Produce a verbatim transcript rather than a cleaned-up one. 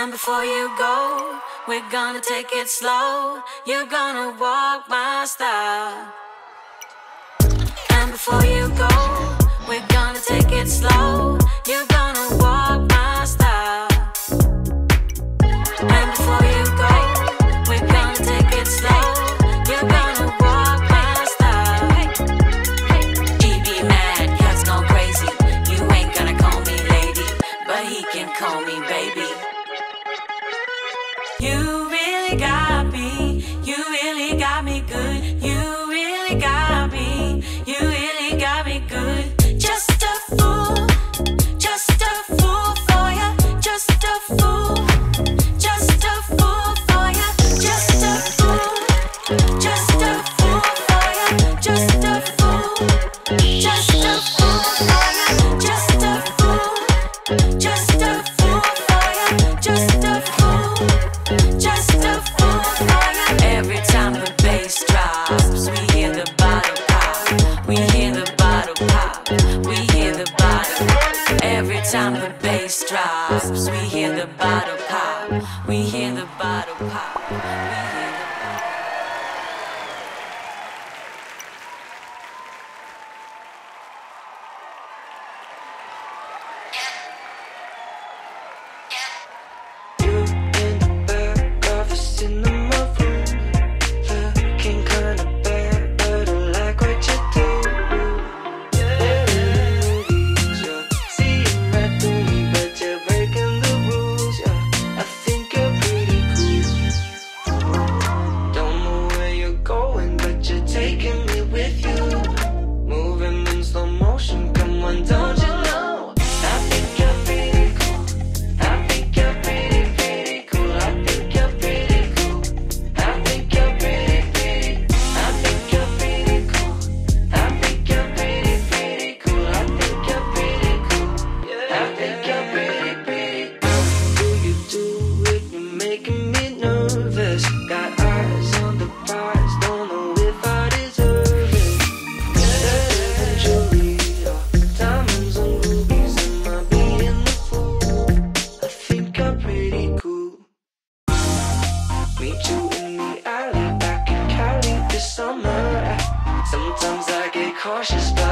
And before you go, we're gonna take it slow. You're gonna walk my style. And before you go, we're gonna take it slow. You're gonna walk my style. And before you go, we're gonna take it slow. You're gonna walk my style. He be mad, cats go crazy. You ain't gonna call me lady, but he can call me baby. You really got me, you really got me good. You really got me, you really got me good. Just a fool, just a fool for ya. Just a fool, just a fool for ya. Just a fool, just a fool for ya. Just a fool, just a fool for ya. Just a fool, just a fool for ya. Just a fool, just a fool for ya. Every time the bass drops, we hear the bottle pop. We hear the bottle pop. We hear the bottle. Every time the bass drops, we hear the bottle pop. We hear the bottle pop. We hear the cautious.